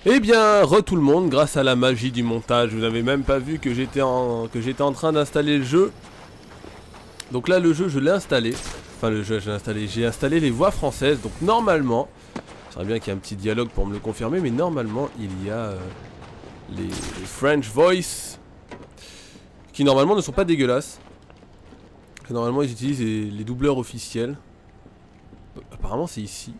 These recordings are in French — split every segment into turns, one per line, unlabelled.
Eh bien, tout le monde, grâce à la magie du montage, vous n'avez même pas vu que j'étais en train d'installer le jeu. Donc là, le jeu, je l'ai installé. Enfin, le jeu, j'ai installé les voix françaises. Donc normalement, ça serait bien qu'il y ait un petit dialogue pour me le confirmer, mais normalement, il y a les French Voice qui normalement ne sont pas dégueulasses. Normalement, ils utilisent les doubleurs officiels. Apparemment, c'est ici.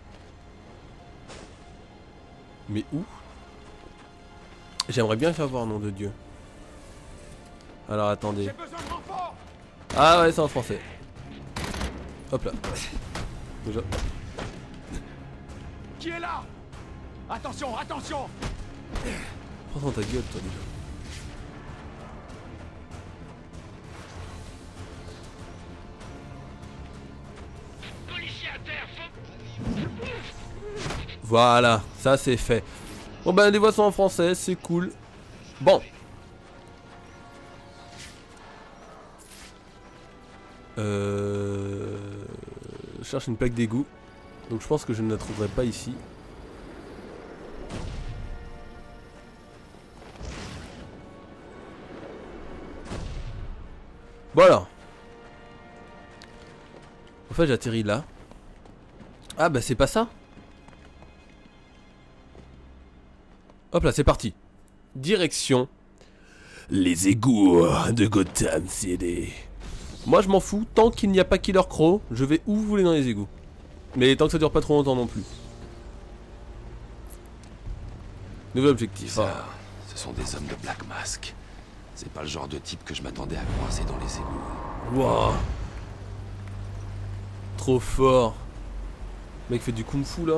Mais où? J'aimerais bien savoir, nom de Dieu. Alors attendez. Ah ouais, c'est en français. Hop là. Déjà.
Qui est là? Attention, attention!
Prends dans ta gueule, toi déjà. Voilà, ça c'est fait. Bon ben les voix sont en français, c'est cool. Bon. Je cherche une plaque d'égout. Donc je pense que je ne la trouverai pas ici. Voilà. En fait j'atterris là. Ah bah c'est pas ça. Hop là, c'est parti. Direction les égouts de Gotham City. Moi je m'en fous, tant qu'il n'y a pas Killer Crow, je vais où vous voulez dans les égouts. Mais tant que ça dure pas trop longtemps non plus. Nouvel objectif.
Bizarre. Ce sont des hommes de Black Mask. C'est pas le genre de type que je m'attendais à croiser dans les égouts.
Waouh. Trop fort. Le mec fait du kung fu là.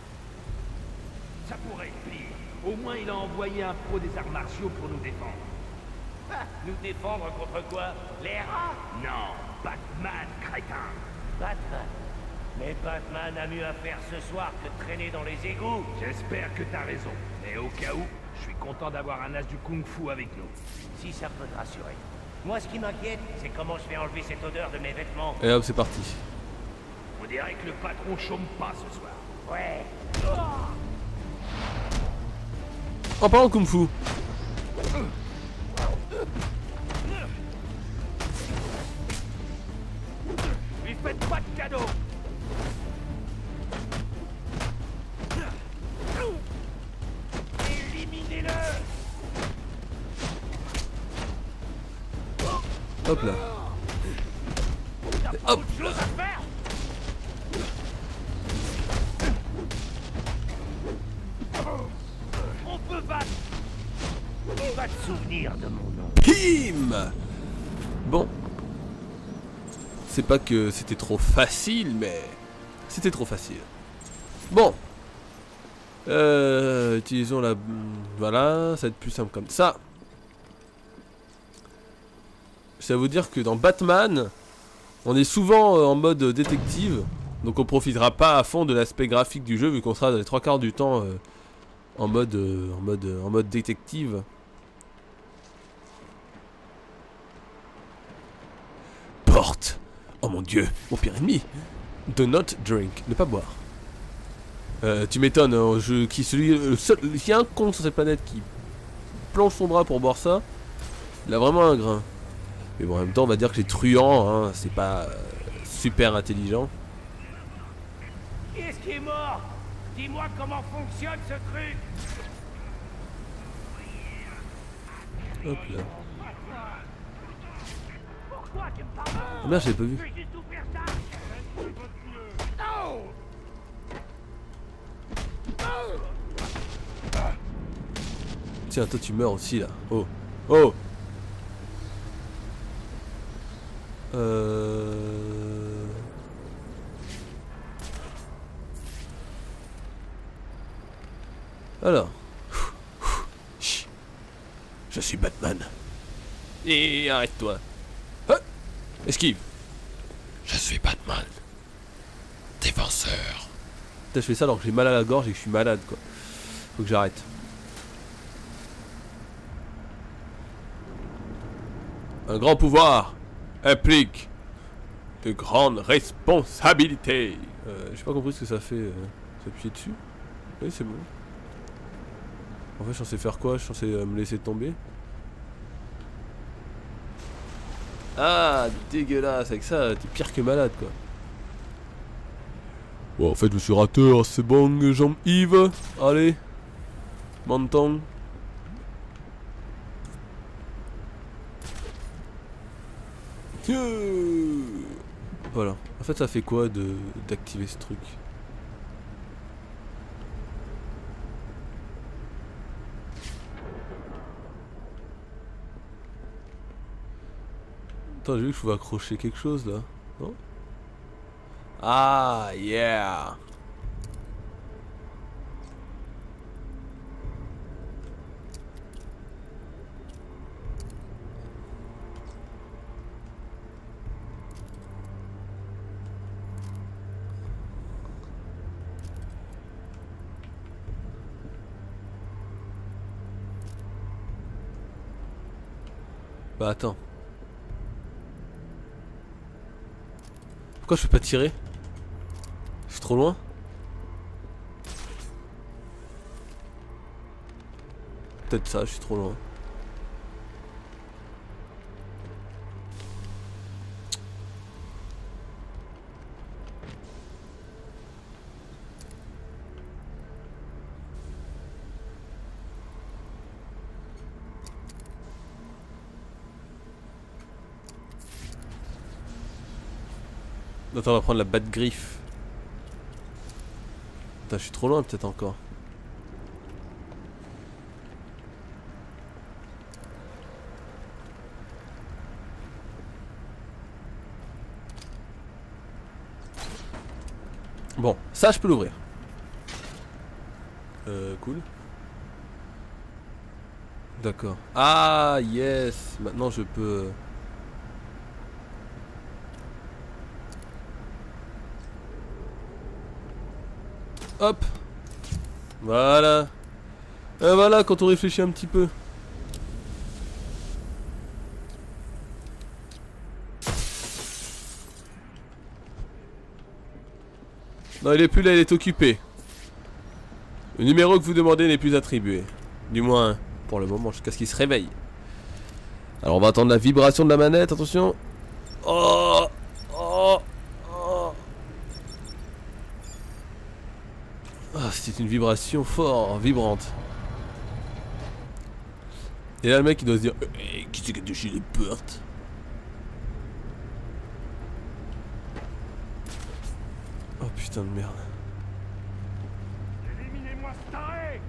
Ça pourrait être pire. Au moins il a envoyé un pro des arts martiaux pour nous défendre. Ah, nous défendre contre quoi? Les rats? Non, Batman, crétin. Batman? Mais Batman a mieux à faire ce soir que de traîner dans les égouts. J'espère que t'as raison. Mais au cas où, je suis content d'avoir un as du kung-fu avec nous. Si ça peut te rassurer. Moi, ce qui m'inquiète, c'est comment je vais enlever cette odeur de mes vêtements.
Et hop, c'est parti.
On dirait que le patron chôme pas ce soir. Ouais.
En parlant de kung fu.
Lui faites pas de cadeau. Éliminez-le.
Hop là.
Hop. Chose à faire. On peut battre. Il va te souvenir de mon nom.
Pim. Bon. C'est pas que c'était trop facile, mais c'était trop facile. Bon. Utilisons la... Voilà, ça va être plus simple comme ça. Ça veut dire que dans Batman, on est souvent en mode détective. Donc on profitera pas à fond de l'aspect graphique du jeu, vu qu'on sera dans les 3/4 du temps en mode détective. Porte. Oh mon dieu, mon pire ennemi. Do not drink, ne pas boire. Tu m'étonnes, hein, s'il y a un con sur cette planète qui plonge son bras pour boire ça, il a vraiment un grain. Mais bon, en même temps, on va dire que les truands, hein, c'est pas super intelligent.
Qui est-ce qui est mort? Dis-moi comment fonctionne ce truc.
Hop là.
Pourquoi tu me parles?
Ah merde, je l'ai pas vu. Tiens, toi tu meurs aussi là. Oh. Oh. Alors. Je suis Batman. Et arrête-toi. Ah, esquive.
Je suis Batman. Défenseur.
Putain, je fais ça alors que j'ai mal à la gorge et que je suis malade quoi. Faut que j'arrête. Un grand pouvoir implique de grandes responsabilités. J'ai pas compris ce que ça fait. S'appuyer dessus. Oui, c'est bon. En fait je suis censé faire quoi? Je suis censé me laisser tomber. Ah dégueulasse, avec ça t'es pire que malade quoi. Bon en fait je me suis raté, oh, c'est bon Jean-Yves. Allez, menton. Voilà. En fait ça fait quoi d'activer ce truc? Attends, j'ai vu que je pouvais accrocher quelque chose là, non? Ah yeah. Bah attends. Pourquoi je peux pas tirer? Je suis trop loin? Peut-être ça, je suis trop loin. Attends, on va prendre la batte griffe. Attends, je suis trop loin peut-être encore. Bon, ça je peux l'ouvrir. Cool. D'accord. Ah yes. Maintenant je peux... Hop. Voilà. Et voilà quand on réfléchit un petit peu. Non, il est plus là, il est occupé. Le numéro que vous demandez n'est plus attribué. Du moins, pour le moment, jusqu'à ce qu'il se réveille. Alors, on va attendre la vibration de la manette, attention. Oh, oh, oh. Ah, c'était une vibration fort, vibrante. Et là, le mec, il doit se dire qui c'est qui a touché les portes? Oh putain de merde.
Éliminez-moi ce taré!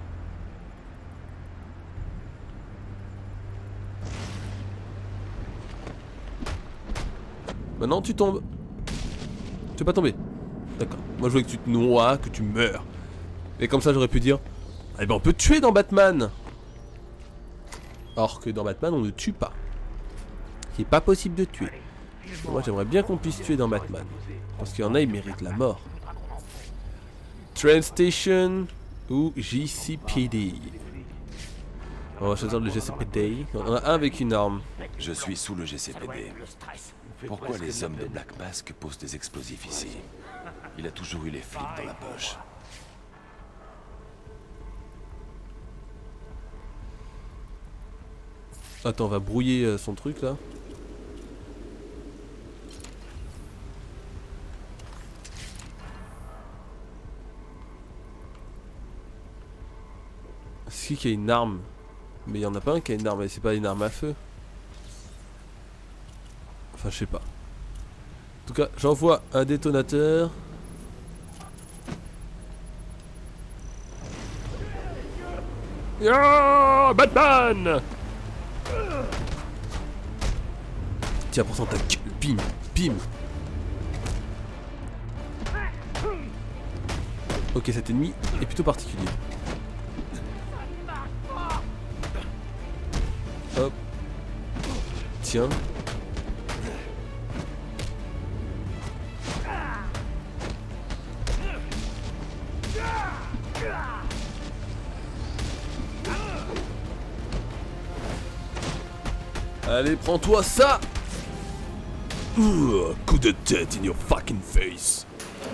Maintenant tu tombes. Tu veux pas tomber? D'accord. Moi je voulais que tu te noies, que tu meurs. Et comme ça j'aurais pu dire eh ben on peut tuer dans Batman. Or que dans Batman on ne tue pas. Il n'est pas possible de tuer. Et moi j'aimerais bien qu'on puisse tuer dans Batman. Parce qu'il y en a, ils méritent la mort. Train Station ou JCPD. On va choisir le GCPD. On a un avec une arme.
Je suis sous le GCPD. Pourquoi les hommes de Black Mask posent des explosifs ici? Il a toujours eu les flics dans la poche.
Attends, on va brouiller son truc là. C'est qui a une arme? Mais il y en a pas un qui a une arme, et c'est pas une arme à feu. Enfin, je sais pas. En tout cas, j'envoie un détonateur. Yeah, Batman! Tiens, pour ça, ta gueule. Bim, bim. Ok, cet ennemi est plutôt particulier. Hop. Tiens. Allez, prends-toi ça. Coup de tête in your fucking face.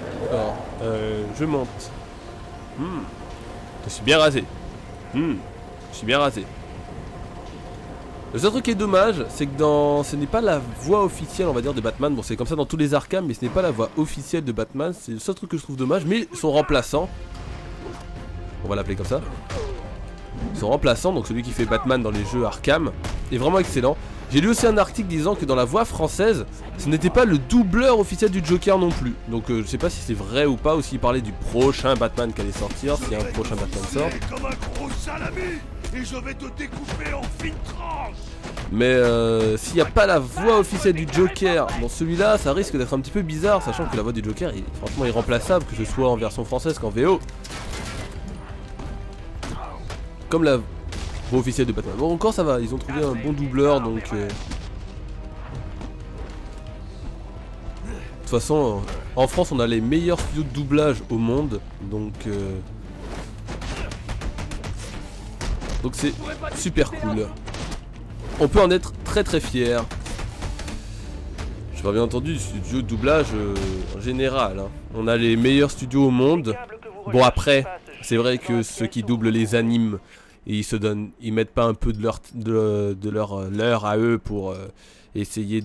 Alors, je monte. Je suis bien rasé. Je suis bien rasé. Le seul truc qui est dommage, c'est que ce n'est pas la voix officielle, on va dire, de Batman. Bon, c'est comme ça dans tous les Arkham, mais ce n'est pas la voix officielle de Batman. C'est le seul truc que je trouve dommage, mais son remplaçant, on va l'appeler comme ça, son remplaçant, donc celui qui fait Batman dans les jeux Arkham, est vraiment excellent. J'ai lu aussi un article disant que dans la voix française, ce n'était pas le doubleur officiel du Joker non plus. Donc je sais pas si c'est vrai ou pas, ou s'il parlait du prochain Batman qui allait sortir, s'il y a un prochain Batman sort.
Comme un gros salami, et je vais te découper en fines tranches.
Mais s'il n'y a pas la voix officielle du Joker dans celui-là, ça risque d'être un petit peu bizarre, sachant que la voix du Joker est franchement irremplaçable, que ce soit en version française qu'en VO. Comme la voix officielle de Batman. Bon, encore ça va, ils ont trouvé un bon doubleur, donc... De toute façon, en France, on a les meilleurs studios de doublage au monde, donc c'est super cool. On peut en être très très fier. Je parle bien entendu du studio de doublage en général. Hein. On a les meilleurs studios au monde. Bon après, c'est vrai que ceux qui doublent les animes, ils mettent pas un peu de leur à eux pour essayer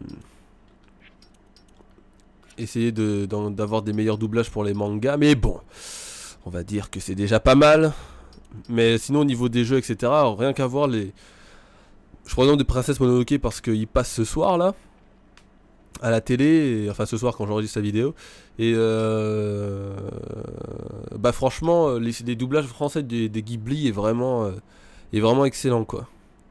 d'avoir des meilleurs doublages pour les mangas. Mais bon, on va dire que c'est déjà pas mal. Mais sinon au niveau des jeux, etc., rien qu'à voir les... Je prends l'exemple de Princesse Mononoke parce qu'il passe ce soir là à la télé, enfin ce soir quand j'enregistre la vidéo. Et bah franchement les doublages français des Ghibli est vraiment excellent quoi.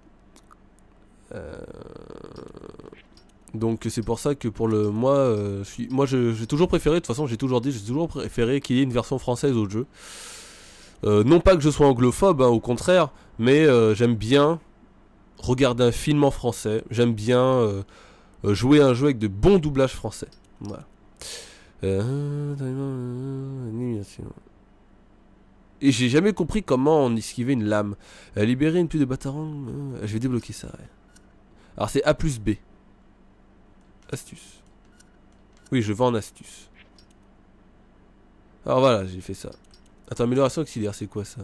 Donc c'est pour ça que pour le j'ai toujours préféré, de toute façon j'ai toujours préféré qu'il y ait une version française au jeu. Non pas que je sois anglophobe, hein, au contraire, mais j'aime bien regarder un film en français, j'aime bien jouer un jeu avec de bons doublages français. Voilà. Et j'ai jamais compris comment on esquivait une lame. Libérer une pluie de Batarang. Je vais débloquer ça. Ouais. Alors c'est A plus B. Astuce. Oui, je vends en astuce. Alors voilà, j'ai fait ça. Attends, amélioration auxiliaire, c'est quoi ça?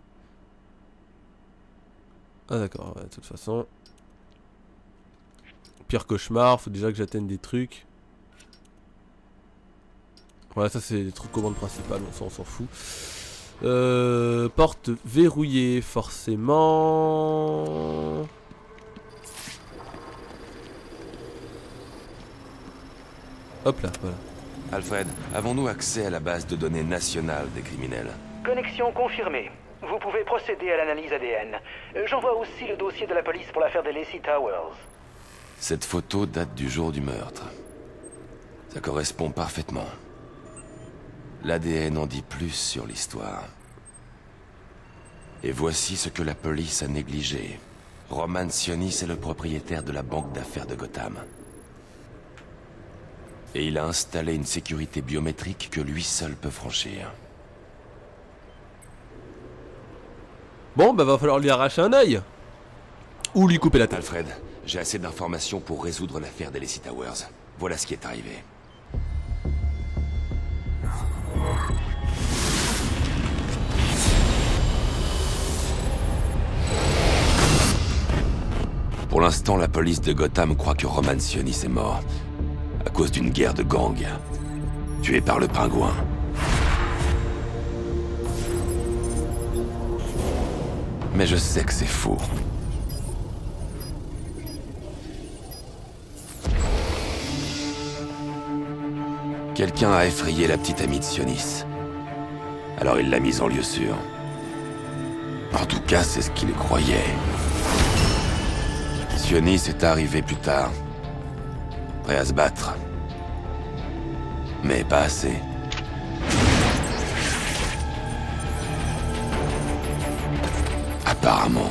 Ah d'accord, ouais, de toute façon. Pire cauchemar, faut déjà que j'atteigne des trucs. Voilà, ça c'est les trucs commandes principales, on s'en fout. Porte verrouillée, forcément. Hop là, voilà.
Alfred, avons-nous accès à la base de données nationale des criminels?
Connexion confirmée. Vous pouvez procéder à l'analyse ADN. J'envoie aussi le dossier de la police pour l'affaire des Lacey Towers.
Cette photo date du jour du meurtre. Ça correspond parfaitement. L'ADN en dit plus sur l'histoire. Et voici ce que la police a négligé. Roman Sionis est le propriétaire de la banque d'affaires de Gotham. Et il a installé une sécurité biométrique que lui seul peut franchir.
Bon, bah va falloir lui arracher un œil. Ou lui couper la tête.
Alfred, j'ai assez d'informations pour résoudre l'affaire des Lacey Towers. Voilà ce qui est arrivé. Pour l'instant, la police de Gotham croit que Roman Sionis est mort. À cause d'une guerre de gang. Tué par le pingouin. Mais je sais que c'est faux. Quelqu'un a effrayé la petite amie de Sionis. Alors il l'a mise en lieu sûr. En tout cas, c'est ce qu'il croyait. Sionis est arrivé plus tard. Prêt à se battre. Mais pas assez. Apparemment.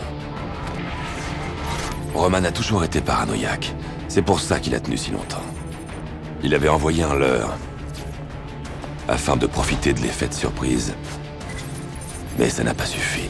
Roman a toujours été paranoïaque. C'est pour ça qu'il a tenu si longtemps. Il avait envoyé un leurre. Afin de profiter de l'effet de surprise. Mais ça n'a pas suffi.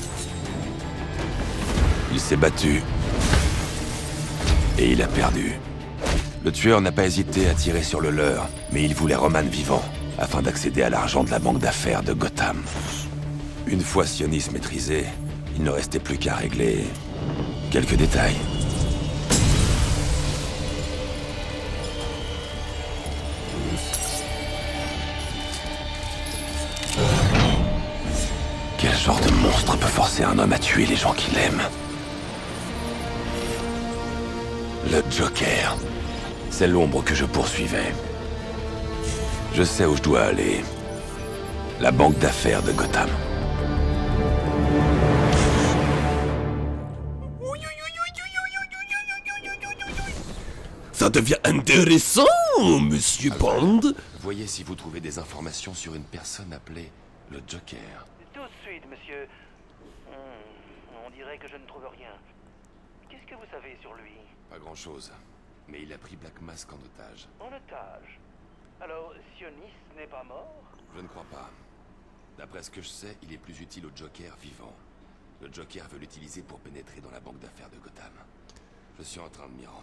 Il s'est battu. Et il a perdu. Le tueur n'a pas hésité à tirer sur le leurre, mais il voulait Roman vivant, afin d'accéder à l'argent de la banque d'affaires de Gotham. Une fois Sionis maîtrisé, Il ne restait plus qu'à régler quelques détails. Quel genre de monstre peut forcer un homme à tuer les gens qu'il aime? Le Joker. C'est l'ombre que je poursuivais. Je sais où je dois aller. La banque d'affaires de Gotham.
Ça devient intéressant, monsieur Bond.
Voyez si vous trouvez des informations sur une personne appelée le Joker.
Tout de suite, monsieur. On dirait que je ne trouve rien. Qu'est-ce que vous savez sur lui?
Pas grand-chose. Mais il a pris Black Mask en otage.
En otage. Alors, Sionis n'est pas mort?
Je ne crois pas. D'après ce que je sais, il est plus utile au Joker vivant. Le Joker veut l'utiliser pour pénétrer dans la banque d'affaires de Gotham. Je suis en train de m'y rendre.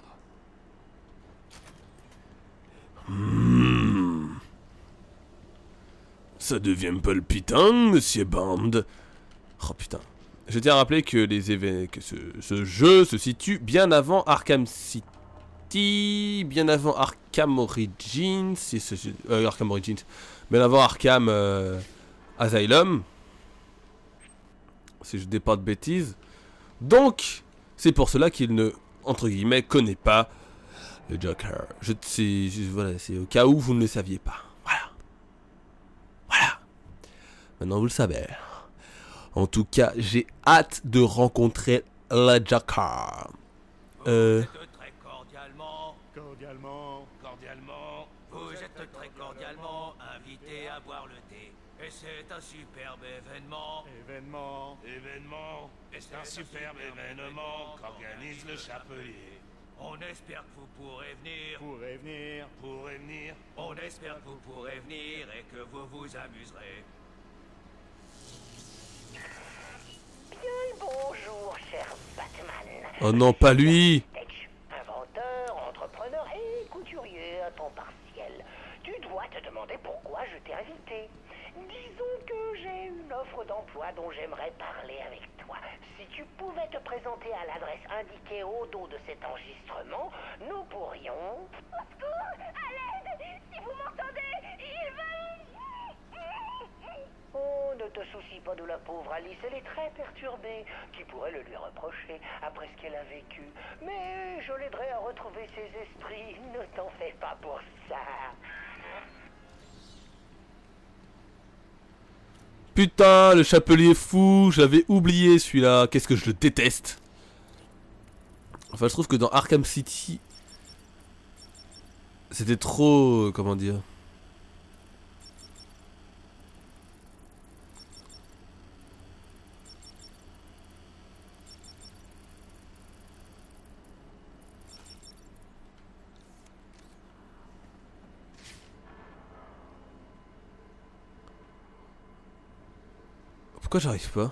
Ça devient palpitant, monsieur Bond. Oh putain. Je tiens à rappeler que ce jeu se situe bien avant Arkham City, bien avant Arkham Origins, Arkham Origins, bien avant Arkham Asylum, si je dis pas de bêtises. Donc, c'est pour cela qu'il ne, entre guillemets, connaît pas le Joker. Voilà, c'est au cas où vous ne le saviez pas. Voilà. Voilà. Maintenant vous le savez. En tout cas, j'ai hâte de rencontrer le Joker.
Vous êtes très cordialement, vous êtes très cordialement invités à boire le thé. Et c'est un superbe événement. Et
C'est un superbe événement qu'organise le Chapelier.
On espère que vous pourrez venir.
Pourrait venir.
On espère que vous pourrez venir et que vous vous amuserez.
Bien le bonjour, cher Batman.
Oh non, pas lui.
Detch, inventeur, entrepreneur et couturier à temps partiel. Tu dois te demander pourquoi je t'ai invité. Disons que j'ai une offre d'emploi dont j'aimerais parler avec toi. Si tu pouvais te présenter à l'adresse indiquée au dos de cet enregistrement, nous pourrions... Au secours! À l'aide! Si vous m'entendez, il va... Oh, ne te soucie pas de la pauvre Alice, elle est très perturbée. Qui pourrait le lui reprocher après ce qu'elle a vécu? Mais je l'aiderai à retrouver ses esprits. Ne t'en fais pas pour ça.
Putain, le Chapelier fou, j'avais oublié celui-là. Qu'est-ce que je le déteste. Enfin, je trouve que dans Arkham City, c'était trop... comment dire... Pourquoi j'arrive pas?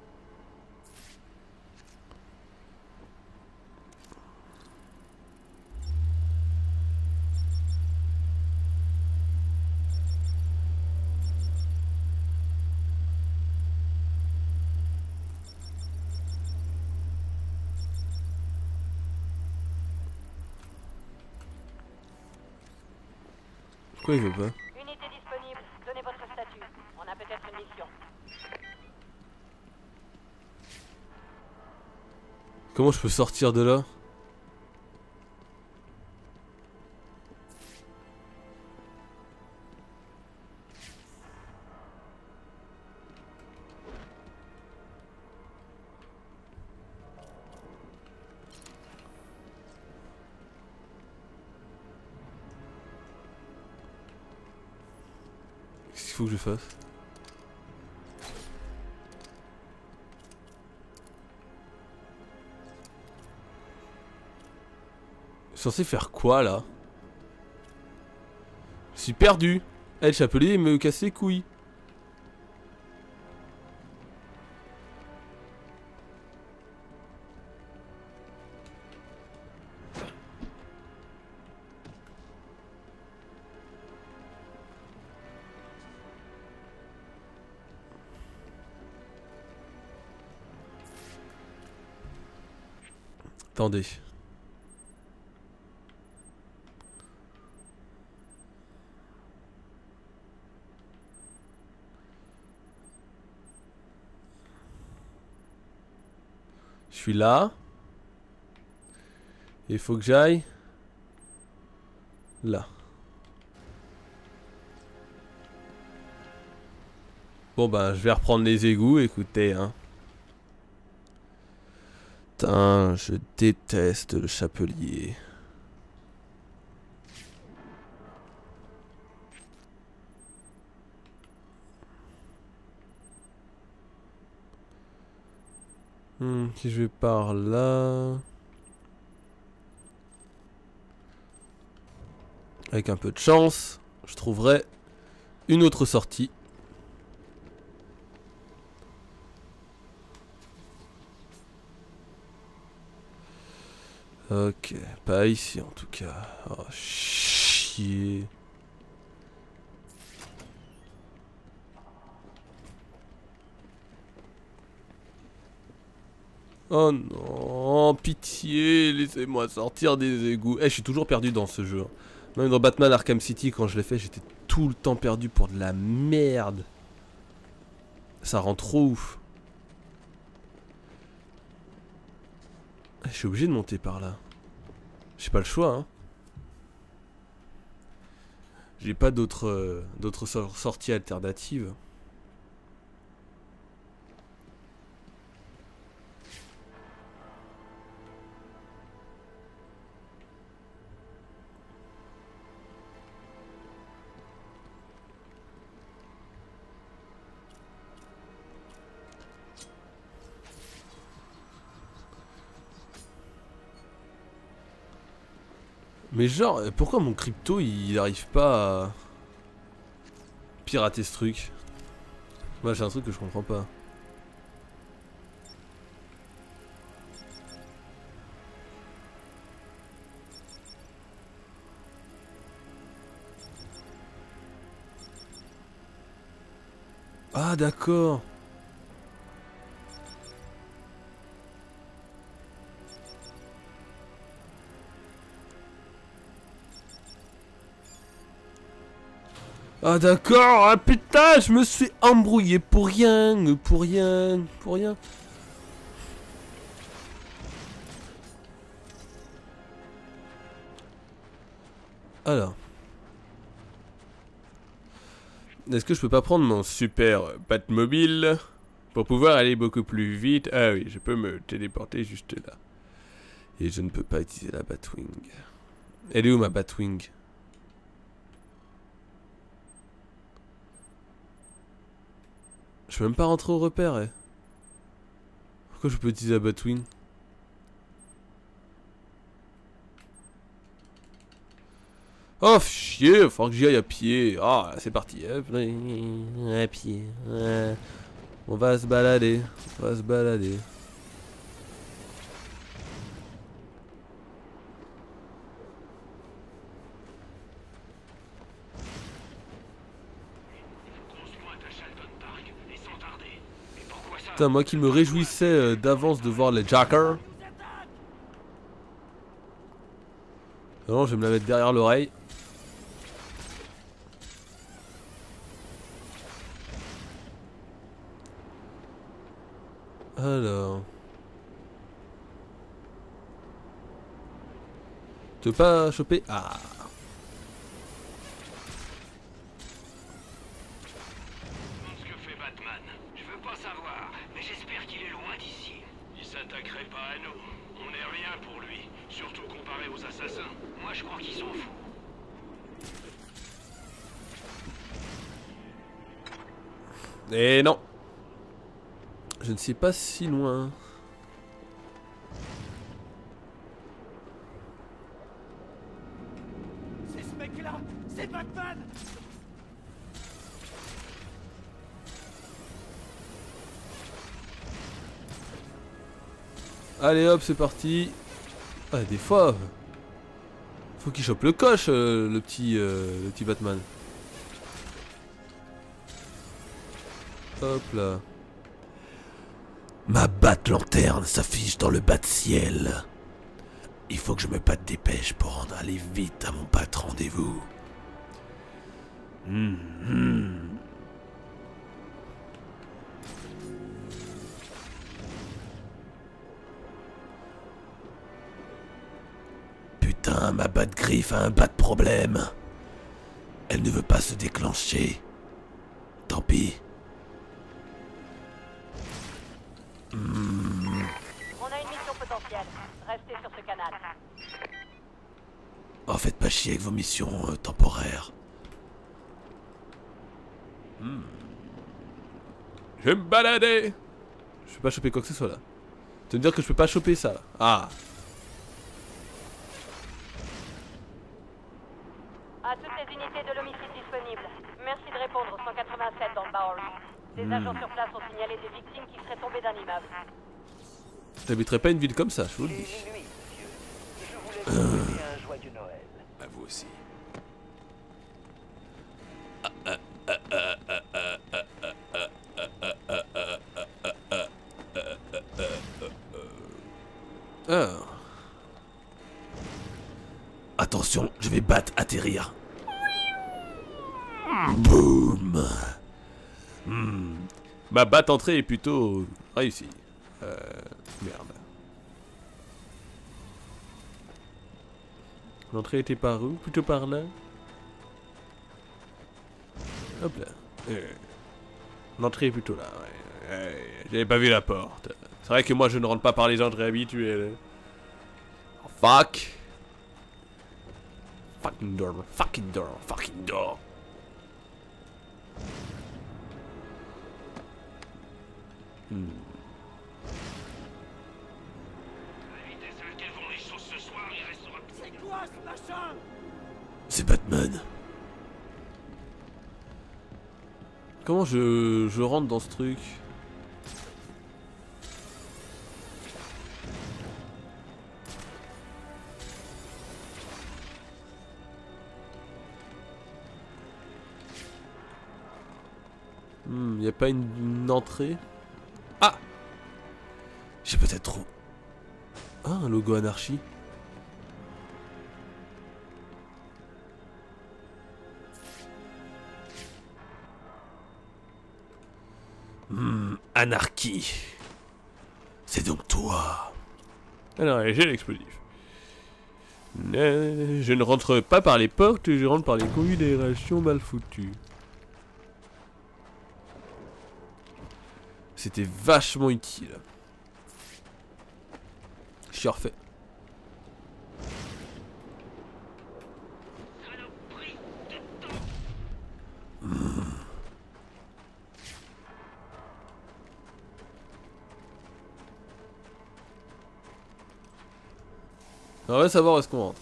Pourquoi il veut pas?
Unité disponible, donnez votre statut. On a peut-être une mission.
Comment je peux sortir de là? Qu'est-ce qu'il faut que je fasse? Je suis censé faire quoi là? Je suis perdu. Le Chapelier il me casse les couilles. Attendez. Je suis là. Il faut que j'aille là. Bon ben je vais reprendre les égouts, écoutez hein. Putain, je déteste le chapelier. Si je vais par là... Avec un peu de chance, je trouverai une autre sortie. Ok, pas ici en tout cas. Oh chier. Oh non, pitié, laissez-moi sortir des égouts. Eh, je suis toujours perdu dans ce jeu. Même dans Batman Arkham City, quand je l'ai fait, j'étais tout le temps perdu pour de la merde. Ça rend trop ouf. Je suis obligé de monter par là. J'ai pas le choix, hein. J'ai pas d'autres sorties alternatives. Mais genre, pourquoi mon crypto il arrive pas à pirater ce truc? Moi j'ai un truc que je comprends pas. Ah d'accord. Ah d'accord, ah putain, je me suis embrouillé pour rien, pour rien, pour rien. Alors. Est-ce que je peux pas prendre mon super Batmobile pour pouvoir aller beaucoup plus vite? Ah oui, je peux me téléporter juste là. Et je ne peux pas utiliser la Batwing. Elle est où ma Batwing? Je peux même pas rentrer au repère, eh. Pourquoi je peux utiliser la Batwing? Oh chier, il va falloir que j'y aille à pied. Ah, c'est parti. À pied. On va se balader. On va se balader. Putain, moi qui me réjouissais d'avance de voir les jackers. Non, je vais me la mettre derrière l'oreille. Alors. Tu veux pas choper? Ah.
Ce que fait Batman, je veux pas savoir, mais j'espère qu'il est loin d'ici. Il s'attaquerait pas à nous. On n'est rien pour lui, surtout comparé aux assassins. Moi je crois qu'il s'en fout.
Et non. Je ne sais pas si loin.
C'est ce mec-là! C'est Batman!
Allez hop, c'est parti. Ah, des fois, faut qu'il chope le coche, le petit Batman. Hop là. Ma batte-lanterne s'affiche dans le bas de ciel. Il faut que je me dépêche pour aller vite à mon patron rendez-vous. Putain, ma batte griffe a un bas de problème. Elle ne veut pas se déclencher. Tant pis.
On a une mission potentielle. Restez sur ce canal.
Oh, faites pas chier avec vos missions temporaires. Je vais me balader. Je peux pas choper quoi que ce soit là. Tu veux me dire que je peux pas choper ça là. Ah.
À toutes les unités de l'homicide disponibles, merci de répondre au 187 dans le Bowery. Des agents sur place ont signalé des victimes qui seraient tombées d'un immeuble.
T'habiterais pas une ville comme ça, je vous le dis.
Minuit, monsieur. Je voulais vous souhaiter un joyeux Noël.
À vous aussi.
Attention, je vais battre atterrir. Boum. Ma batte entrée est plutôt réussie. Merde. L'entrée était par où? Plutôt par là. Hop là. L'entrée est plutôt là, ouais. J'avais pas vu la porte. C'est vrai que moi je ne rentre pas par les entrées habituelles. Oh, fuck. Fucking door, fucking door, fucking door. C'est Batman. Comment je rentre dans ce truc? Y a pas une entrée? Ah! J'ai peut-être trop... Ah, un logo anarchie. Anarchie. C'est donc toi. Alors, j'ai l'explosif. Je ne rentre pas par les portes, je rentre par les conduits d'aération mal foutus. C'était vachement utile. Je suis refait. On va savoir où est-ce qu'on rentre.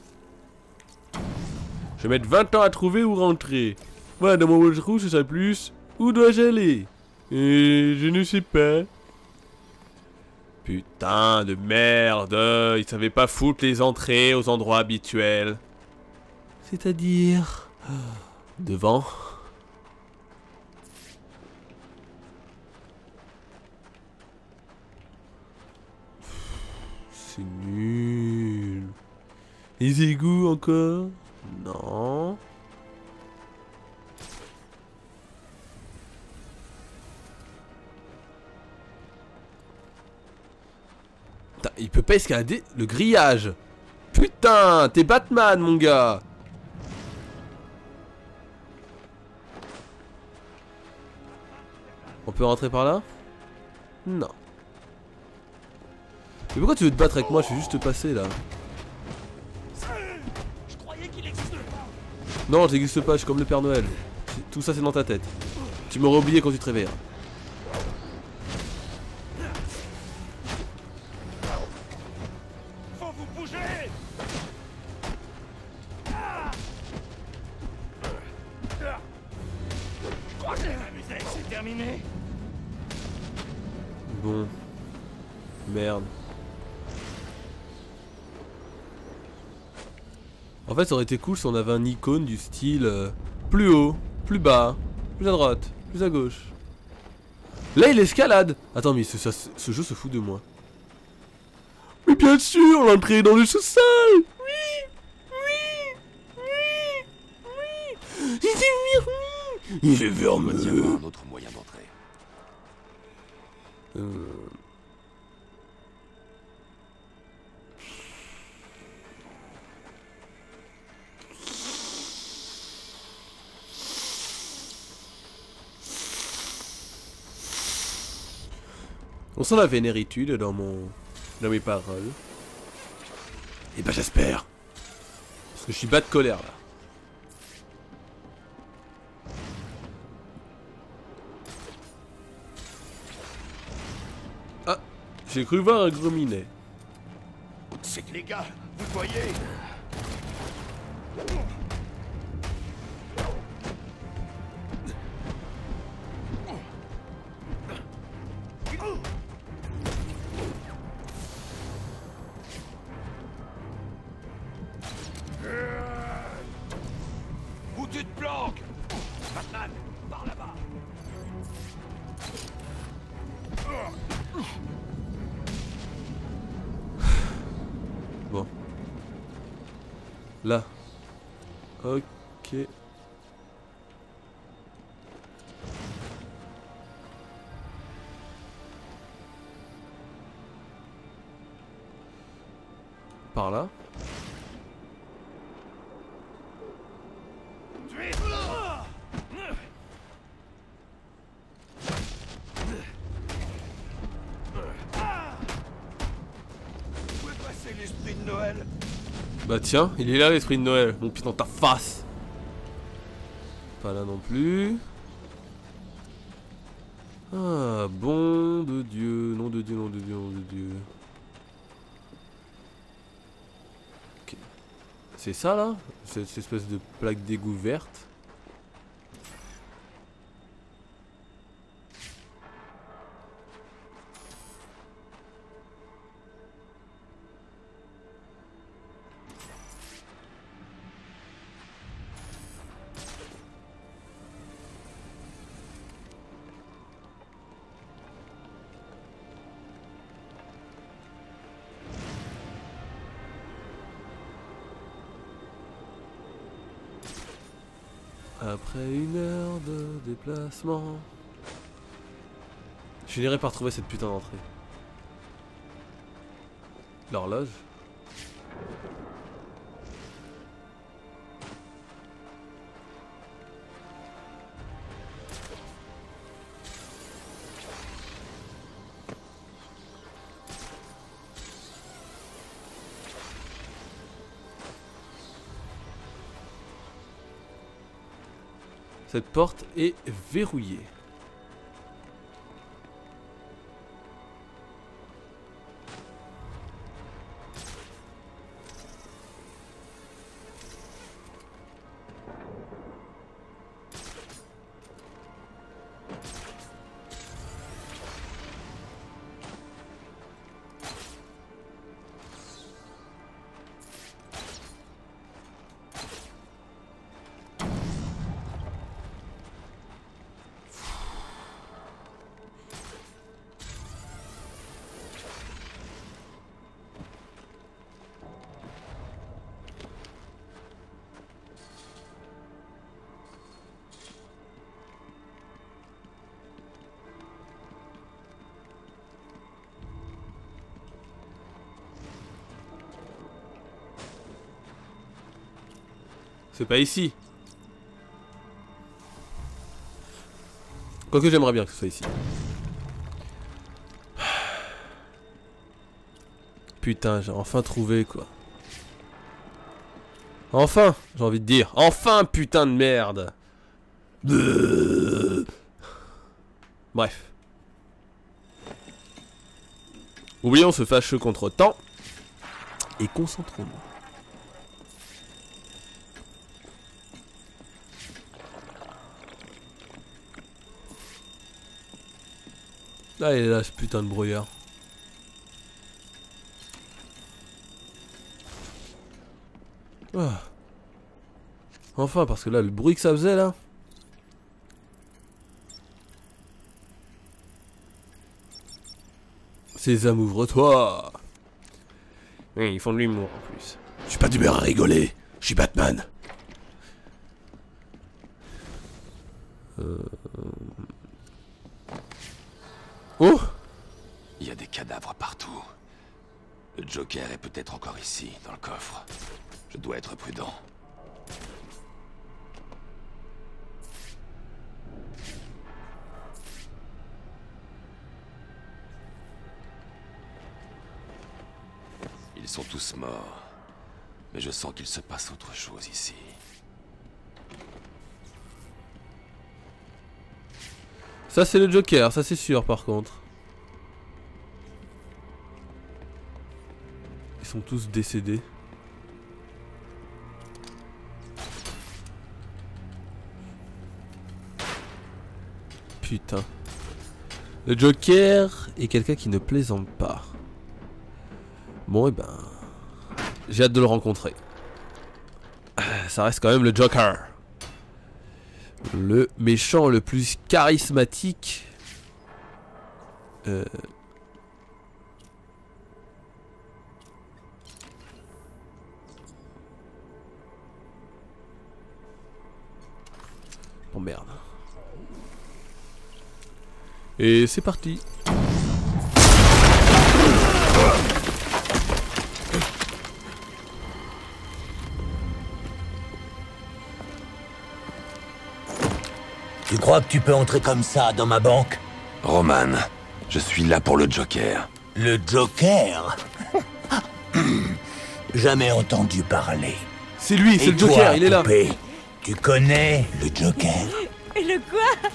Je vais mettre 20 ans à trouver où rentrer. Voilà, dans mon trou, ce serait plus... Où dois-je aller? Et je ne sais pas. Putain de merde. Ils savaient pas foutre les entrées aux endroits habituels. C'est-à-dire... Devant. C'est nul. Les égouts encore? Non. Putain, il peut pas escalader le grillage. Putain, t'es Batman, mon gars. On peut rentrer par là? Non. Mais pourquoi tu veux te battre avec moi? Je suis juste passé là.
Je croyais qu'il existait pas.
Non, j'existe pas, je suis comme le Père Noël. Tout ça c'est dans ta tête. Tu m'aurais oublié quand tu te réveilles.
Faut vous bouger. Je crois que la musique c'est terminé.
Bon. Merde. En fait, ça aurait été cool si on avait un icône du style plus haut, plus bas, plus à droite, plus à gauche. Là, il escalade. Attends, mais ce jeu se fout de moi. Mais bien sûr, l'entrée est dans le sous-sol. Oui, oui, oui, oui. Il est vernis.
Il y a un autre moyen d'entrer.
On sent la vénéritude dans mes paroles. Et ben j'espère. Parce que je suis bas de colère là. Ah, j'ai cru voir un gros minet.
C'est que les gars, vous voyez. Où tu te planques, Batman, par là-bas.
Bon. Là. Ok. Par là.
Où est passé l'esprit de Noël?
Bah tiens, il est là l'esprit de Noël. Mon pied dans ta face. Pas là non plus. Ah, bon de Dieu. Nom de Dieu, nom de Dieu, nom de Dieu. Ok. C'est ça là? Cette espèce de plaque d'égout verte. Après une heure de déplacement. Je finirai par trouver cette putain d'entrée. L'horloge. Cette porte est verrouillée. C'est pas ici. Quoique j'aimerais bien que ce soit ici. Putain, j'ai enfin trouvé quoi. Enfin, j'ai envie de dire. Enfin, putain de merde. Bref. Oublions ce fâcheux contretemps. Et concentrons-nous. Ah, il est là ce putain de brouillard. Ah. Enfin, parce que là, le bruit que ça faisait là. Sésame, ouvre-toi. Oui, ils font de l'humour en plus.
Je suis pas d'humeur à rigoler. Je suis Batman.
Oh!
Il y a des cadavres partout. Le Joker est peut-être encore ici, dans le coffre. Je dois être prudent. Ils sont tous morts. Mais je sens qu'il se passe autre chose ici.
Ça c'est le Joker, ça c'est sûr par contre. Ils sont tous décédés. Putain. Le Joker est quelqu'un qui ne plaisante pas. Bon et ben... j'ai hâte de le rencontrer. Ça reste quand même le Joker. Le méchant le plus charismatique. Oh merde. Et c'est parti.
Tu crois que tu peux entrer comme ça dans ma banque?
Roman, je suis là pour le Joker.
Le Joker? Jamais entendu parler.
C'est lui, c'est
Et
le Joker,
toi,
il est là.
poupée, tu connais le Joker?
Le quoi?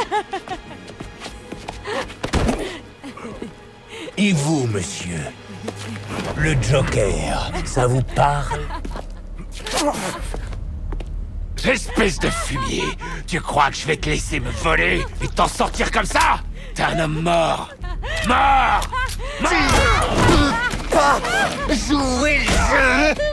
Et vous, monsieur? Le Joker, ça vous parle?
Espèce de fumier! Tu crois que je vais te laisser me voler et t'en sortir comme ça? T'es un homme mort! Mort!
Pas jouer le jeu!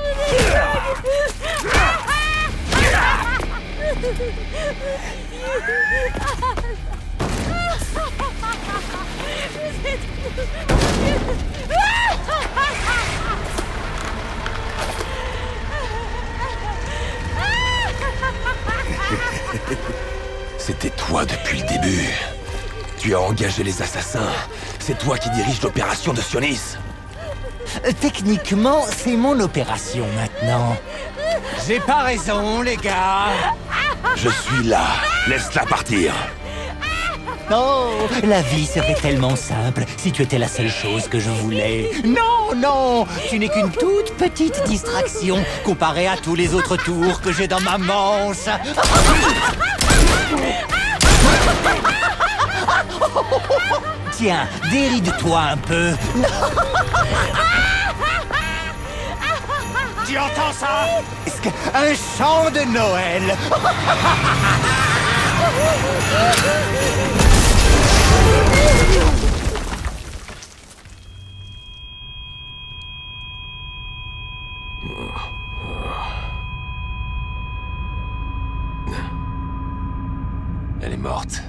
C'était toi depuis le début. Tu as engagé les assassins. C'est toi qui dirige l'opération de Sionis.
Techniquement, c'est mon opération maintenant. J'ai pas raison, les gars.
Je suis là. Laisse-la partir.
Oh, la vie serait tellement simple si tu étais la seule chose que je voulais. Non, non, tu n'es qu'une toute petite distraction comparée à tous les autres tours que j'ai dans ma manche. Tiens, déride-toi un peu. Tu entends ça? Un chant de Noël.
Elle est morte.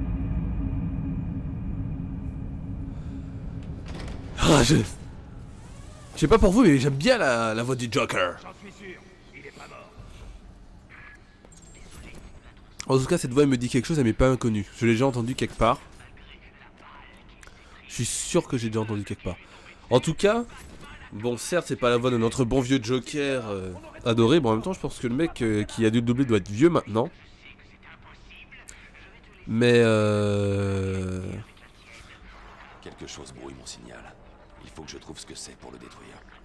Ah, je sais pas pour vous, mais j'aime bien la voix du Joker.
J'en suis sûr, il est pas mort.
En tout cas, cette voix elle me dit quelque chose, elle m'est pas inconnue. Je l'ai déjà entendue quelque part. Je suis sûr que j'ai déjà entendu quelque part. En tout cas, bon, certes, c'est pas la voix de notre bon vieux Joker adoré. Bon, en même temps, je pense que le mec qui a dû le doubler doit être vieux maintenant. Mais
Quelque chose brouille mon signal. Il faut que je trouve ce que c'est pour le détruire.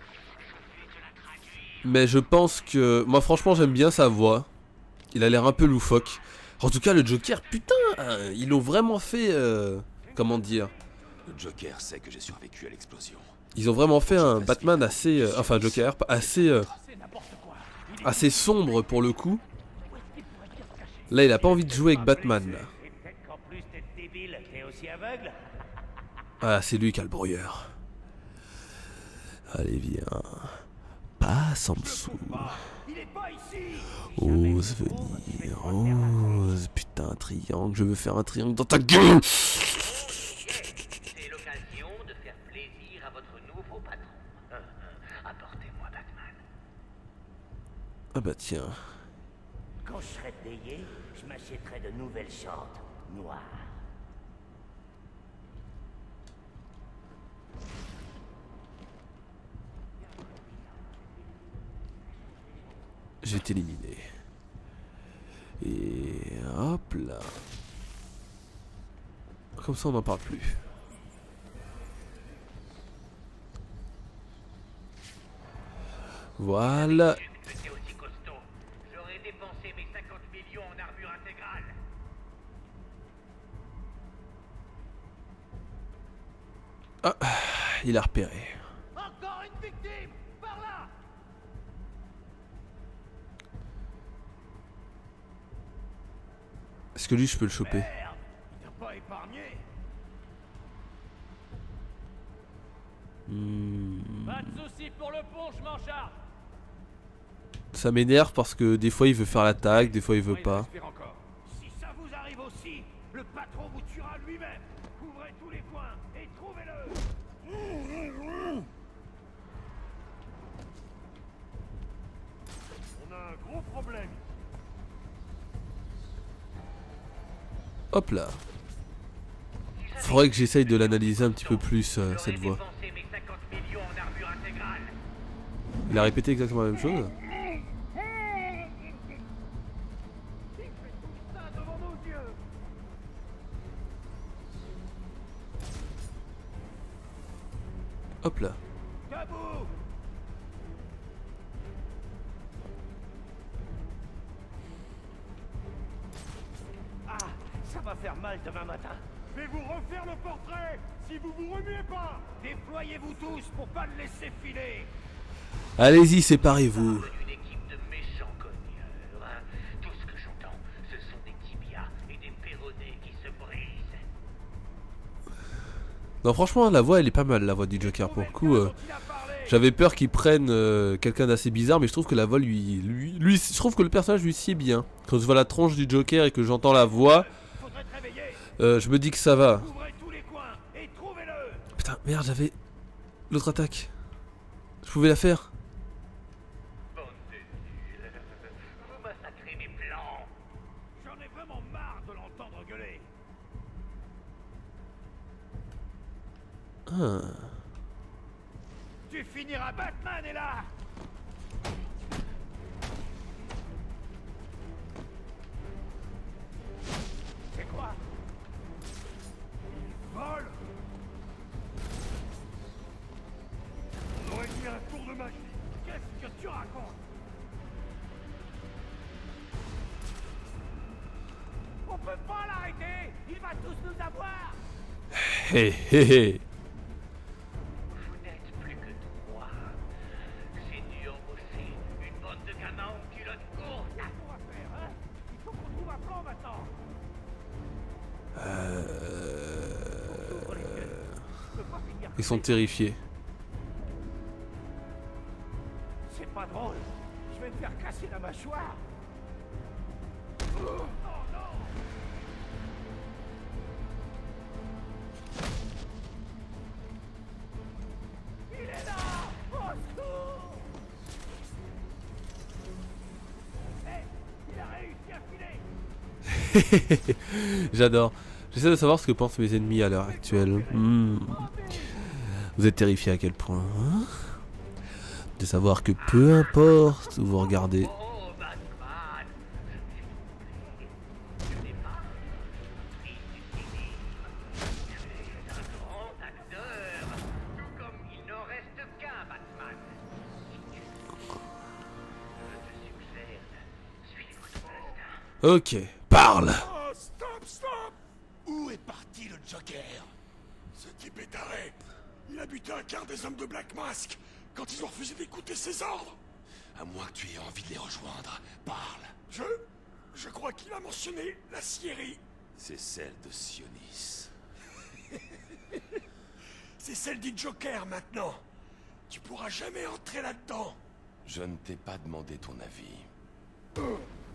Mais je pense que... Moi, franchement, j'aime bien sa voix. Il a l'air un peu loufoque. En tout cas, le Joker, putain, ils l'ont vraiment fait... comment dire?
Le Joker sait que j'ai survécu à l'explosion.
Ils ont vraiment fait un Batman assez... enfin, Joker, assez... assez sombre pour le coup. Là, il a pas envie de jouer avec Batman, là.
Et peut-être qu'en plus d'être débile, t'es aussi aveugle?
Ah, c'est lui qui a le brouilleur. Allez, viens. Passe en dessous.
Il est pas ici!
Ose venir. Ose. Putain, un triangle. Je veux faire un triangle dans ta gueule.
C'est l'occasion de faire plaisir à votre nouveau patron. Apportez-moi Batman.
Ah bah tiens.
Quand je serai payé, je m'achèterai de nouvelles shorts noires.
Je vais t'éliminer. Et hop là. Comme ça on n'en parle plus. Voilà.
C'est aussi costaud. J'aurais dépensé mes 50 millions en armure intégrale.
Ah, il a repéré.
Encore une victime. Par là.
Est-ce que lui je peux le choper?
Merde, il t'a pas épargné. Pas de soucis pour le pont, je m'en charge.
Ça m'énerve parce que des fois il veut faire l'attaque, des fois il veut pas.
Respire encore. Si ça vous arrive aussi, le patron vous tuera lui-même. Couvrez tous les coins et trouvez-le. On a un gros problème.
Hop là. Faudrait que j'essaye de l'analyser un petit peu plus cette voix.
Dépensé mes 50 millions en armure intégrale.
Il a répété exactement la même chose.
Ça devant nos yeux.
Hop là.
Debout. Ah, ça va faire mal demain matin. Je vais vous refaire le portrait si vous vous remuez pas. Déployez-vous tous pour pas le laisser filer.
Allez-y, séparez-vous.
Une équipe de méchants cogneurs, hein. Tout ce que j'entends, ce sont des tibias et des péronés qui se brisent.
Non, franchement, la voix elle est pas mal, la voix du Joker. Pour le coup, j'avais peur qu'il prenne quelqu'un d'assez bizarre, mais je trouve que la voix je trouve que le personnage lui sied bien. Quand je vois la tronche du Joker et que j'entends la voix, je me dis que ça va. Putain, merde, j'avais l'autre attaque. Je pouvais la faire.
Bande de nuls. Vous massacrez mes plans. J'en ai vraiment marre de l'entendre gueuler.
Ah.
Tu finiras, Batman est là. C'est quoi? Il vole. On aurait dit un tour de magie. Qu'est-ce que tu racontes? On peut pas l'arrêter. Il va tous nous avoir.
Hé hé hé.
Vous n'êtes plus que trois. J'ai dû embaucher une bande de gamins en culotte courte. Qu'est-ce qu'on va faire, hein? Il faut qu'on trouve un plan maintenant.
Ils sont terrifiés.
C'est pas drôle. Je vais me faire casser la mâchoire. Oh non! Il est là! Au secours! Hey, il a réussi à filer!
J'adore. J'essaie de savoir ce que pensent mes ennemis à l'heure actuelle. Vous êtes terrifiés à quel point, hein? De savoir que peu importe où vous regardez.
Oh, Batman! Je n'ai pas pris du cinéma. Tu es un grand acteur, tout comme il n'en reste qu'un, Batman. Je te suggère de suivre ton instinct.
Ok, parle.
Oh, stop! Où est parti le Joker? Ce type est taré. Il a buté un quart des hommes de Black Mask quand ils ont refusé d'écouter ses ordres. À moins que tu aies envie de les rejoindre, parle. Je crois qu'il a mentionné la scierie.
C'est celle de Sionis.
C'est celle du Joker maintenant. Tu pourras jamais entrer là-dedans.
Je ne t'ai pas demandé ton avis.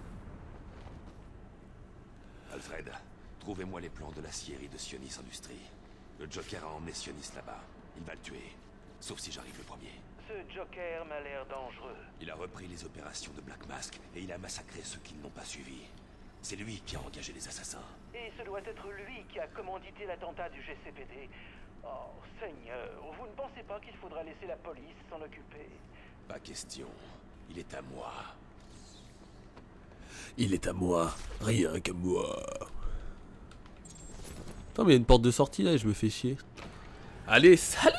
Alfred, trouvez-moi les plans de la scierie de Sionis Industries. Le Joker a emmené Sionis là-bas. Il va le tuer. sauf si j'arrive le premier.
Ce Joker m'a l'air dangereux.
Il a repris les opérations de Black Mask et il a massacré ceux qui ne l'ont pas suivi. C'est lui qui a engagé les assassins.
Et ce doit être lui qui a commandité l'attentat du GCPD. Oh, Seigneur, vous ne pensez pas qu'il faudra laisser la police s'en occuper?
Pas question. Il est à moi.
Il est à moi, rien qu'à moi. Attends, mais il y a une porte de sortie là et je me fais chier. Allez, salut!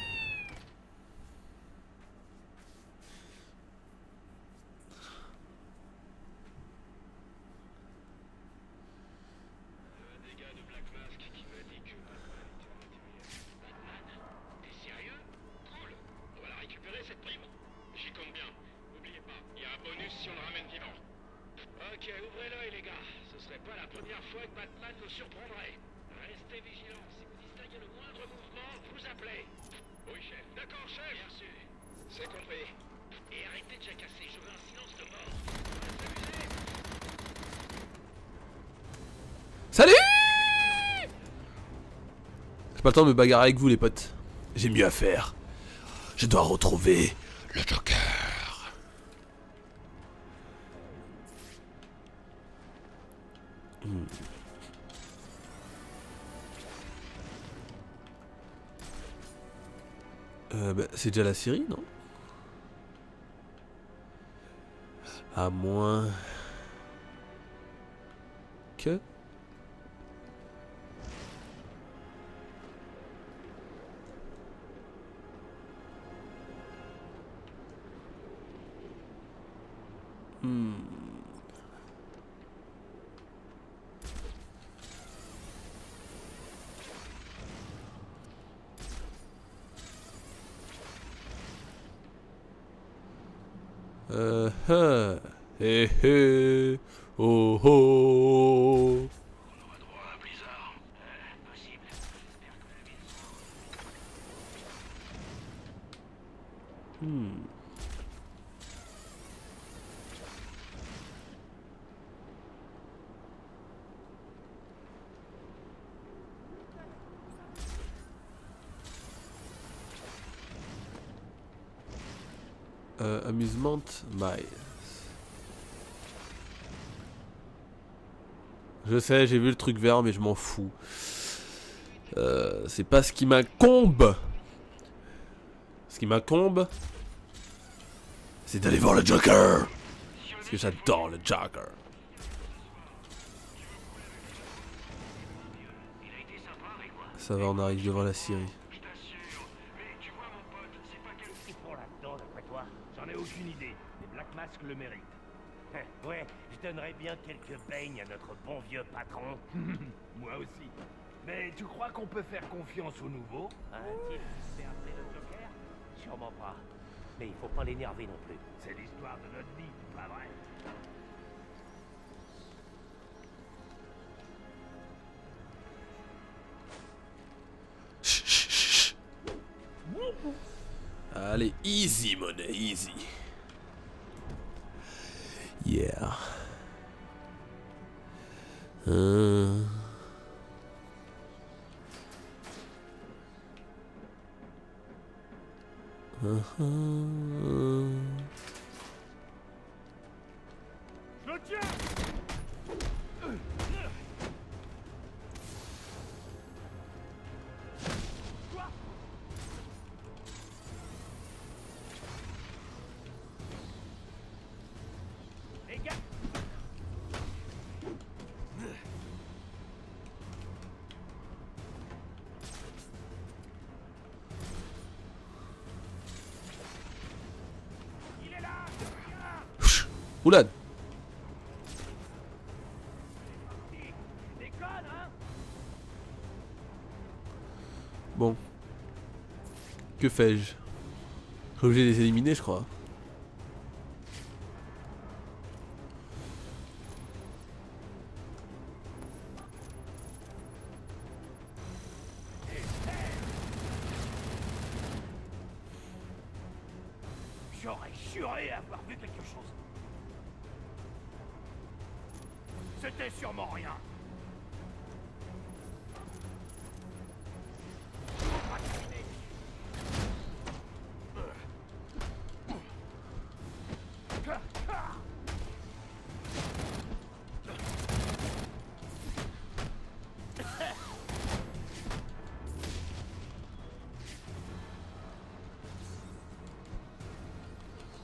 Salut! J'ai pas le temps de me bagarrer avec vous les potes. J'ai mieux à faire. Je dois retrouver le Joker. Bah, c'est déjà la Syrie, non? À moins que... Oh oh.
On aura droit à un blizzard. Possible. J'espère que la ville...
Amusement Miles. Je sais, j'ai vu le truc vert, mais je m'en fous. C'est pas ce qui m'incombe. Ce qui m'incombe, c'est d'aller voir le Joker. Parce que j'adore le Joker. Ça va, on arrive devant la Syrie.
J'en ai aucune idée, mais Black Mask le mérite.
Ouais, je donnerais bien quelques beignes à notre bon vieux patron.
Moi aussi. Mais tu crois qu'on peut faire confiance au nouveau?
A-t-il fait appeler le Joker? Sûrement pas. Mais il faut pas l'énerver non plus.
C'est l'histoire de notre vie, pas vrai?
Chut, chut, chut. Allez, easy money, easy. Yeah.
Je le tiens! Les gars! Il est là!
Oula.
Déconne, hein?
Bon. Que fais-je? Je suis obligé de les éliminer, je crois.
J'aurais juré avoir vu quelque chose. C'était sûrement rien.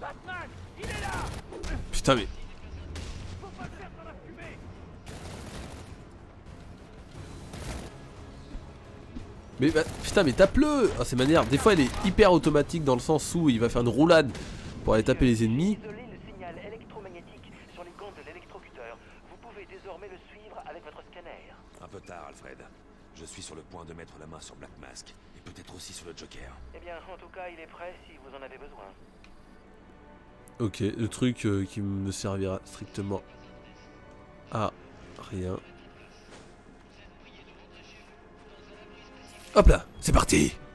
Batman, il est là.
Putain mais...
Faut pas le faire dans la fumée.
Mais bah, putain mais tape-le. Ah c'est manière. Des fois elle est hyper automatique dans le sens où il va faire une roulade pour aller taper les ennemis.
Isolez le signal électromagnétique sur les gants de l'électrocuteur. Vous pouvez désormais le suivre avec votre scanner.
Un peu tard, Alfred. Je suis sur le point de mettre la main sur Black Mask. Et peut-être aussi sur le Joker.
Eh bien, en tout cas, il est prêt si vous en avez besoin.
Ok, le truc qui me servira strictement à rien. Hop là, c'est parti.